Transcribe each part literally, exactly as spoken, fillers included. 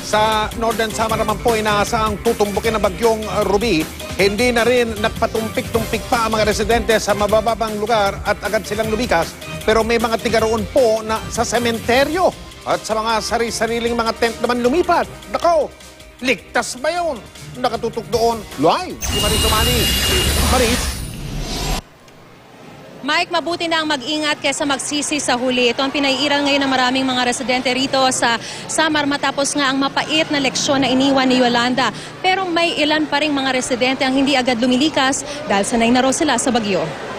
Sa Northern Samar naman po, inaasahang tutumbukin ng bagyong Ruby. Hindi na rin nagpatumpik-tumpik pa ang mga residente sa mabababang lugar at agad silang lumikas. Pero may mga tiga roon po na sa sementeryo at sa mga sari-sariling mga tent naman lumipat. Nako, ligtas ba yun? Nakatutok doon live si Maris Umani. Maris. Mike, mabuti na ang mag-ingat kaysa magsisi sa huli. Ito ang pinaiiral ngayon ng maraming mga residente rito sa Samar matapos nga ang mapait na leksyon na iniwan ni Yolanda. Pero may ilan pa ring mga residente ang hindi agad lumilikas dahil sanay na raw sila sa bagyo.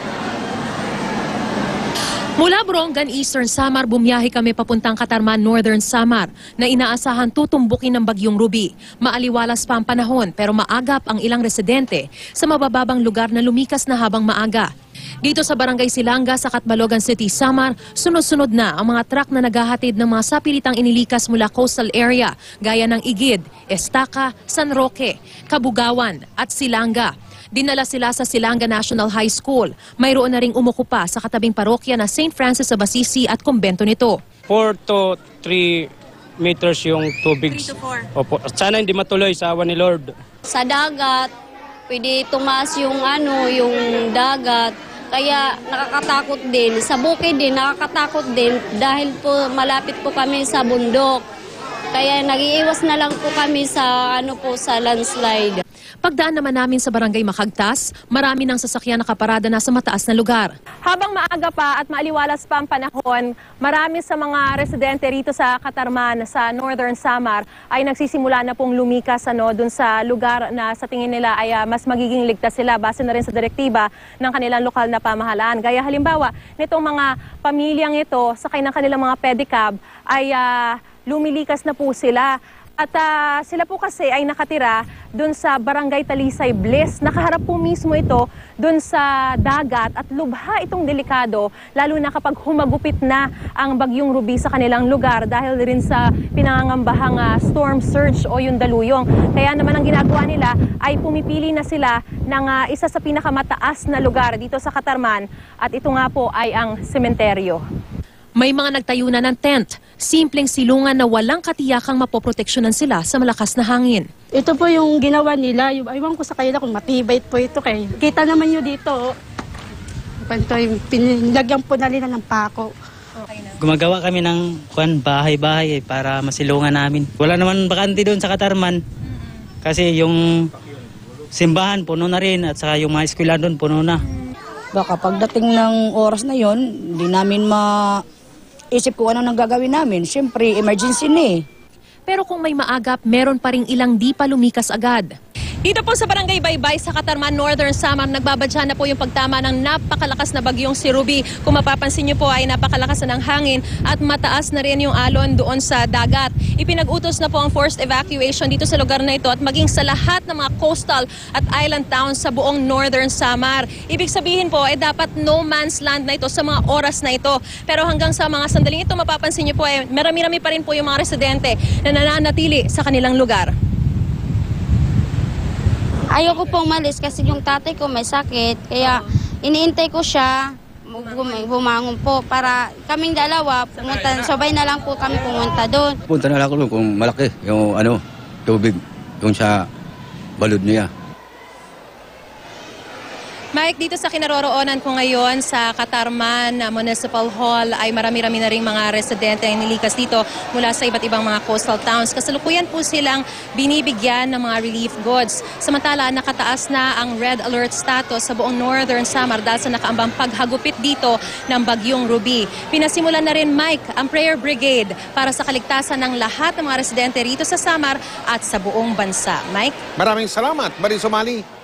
Mula Borongan, Eastern Samar, bumiyahe kami papuntang Katarman, Northern Samar na inaasahan tutumbukin ng bagyong Ruby. Maaliwalas pa ang panahon pero maagap ang ilang residente sa mabababang lugar na lumikas na habang maaga. Dito sa Barangay Silanga sa Catbalogan City, Samar, sunod-sunod na ang mga truck na naghahatid ng mga sapilitang inilikas mula coastal area gaya ng Igid, Estaca, San Roque, Kabugawan at Silanga. Dinala sila sa Silanga National High School. Mayroon na ring umukupa sa katabing parokya na Saint Francis of Assisi at kumbento nito. four to three meters yung tubig. three to four. Opo. Sana hindi matuloy sa awa ni Lord. Sa dagat, pwede tumaas yung ano, yung dagat. Kaya nakakatakot din. Sa bukid din, nakakatakot din dahil po malapit po kami sa bundok. Kaya nag-iiwas na lang po kami sa ano po sa landslide. Pagdaan naman namin sa Barangay Makagtas, marami ng sasakyan nakaparada na sa mataas na lugar. Habang maaga pa at maaliwalas pa ang panahon, marami sa mga residente rito sa Katarman, sa Northern Samar, ay nagsisimula na pong lumikas ano, dun sa lugar na sa tingin nila ay uh, mas magiging ligtas sila base na rin sa direktiba ng kanilang lokal na pamahalaan. Gaya halimbawa, nitong mga pamilyang ito, sakay ng kanilang mga pedicab, ay uh, lumilikas na po sila. At uh, sila po kasi ay nakatira doon sa Barangay Talisay Bliss. Nakaharap po mismo ito doon sa dagat at lubha itong delikado lalo na kapag humagupit na ang bagyong Ruby sa kanilang lugar dahil rin sa pinangangambahang uh, storm surge o yung daluyong. Kaya naman ang ginagawa nila ay pumipili na sila ng uh, isa sa pinakamataas na lugar dito sa Katarman at ito nga po ay ang sementeryo. May mga nagtayo na ng tent, simpleng silungan na walang katiyakang mapoproteksyonan sila sa malakas na hangin. Ito po yung ginawa nila, yung, aywan ko sa kanila kung matibay po ito kay. Kita naman nyo dito, pinilagyan po na nila ng pako. Okay na. Gumagawa kami ng kuan bahay-bahay eh, para masilungan namin. Wala naman bakante doon sa Katarman kasi yung simbahan puno na rin at saka yung mga eskwela doon puno na. Baka pagdating ng oras na yon, hindi namin ma... isip ko ano nang gagawin namin. Siyempre, emergency na eh. Pero kung may maagap, meron pa ring ilang di pa lumikas agad. Dito po sa Barangay Baybay sa Katarman, Northern Samar, nagbabadya na po yung pagtama ng napakalakas na bagyong si Ruby. Kung mapapansin nyo po ay napakalakas na ng hangin at mataas na rin yung alon doon sa dagat. Ipinag-utos na po ang forced evacuation dito sa lugar na ito at maging sa lahat ng mga coastal at island towns sa buong Northern Samar. Ibig sabihin po ay dapat no man's land na ito sa mga oras na ito. Pero hanggang sa mga sandaling ito, mapapansin nyo po ay marami-rami pa rin po yung mga residente na nananatili sa kanilang lugar. Ayoko pong malis kasi yung tatay ko may sakit. Kaya iniintay ko siya bumangon po para kaming dalawa pumunta, sabay na lang po kami pumunta doon. Punta na lang ako kung malaki yung ano, tubig yung sa balod niya. Mike, dito sa kinaroroonan ko ngayon sa Katarman Municipal Hall ay marami-rami na rin mga residente ang nilikas dito mula sa iba't ibang mga coastal towns. Kasalukuyan po silang binibigyan ng mga relief goods. Samantala, nakataas na ang red alert status sa buong Northern Samar dahil sa nakaambang paghagupit dito ng bagyong Ruby. Pinasimulan na rin, Mike, ang Prayer Brigade para sa kaligtasan ng lahat ng mga residente rito sa Samar at sa buong bansa. Mike? Maraming salamat, Maris Umani.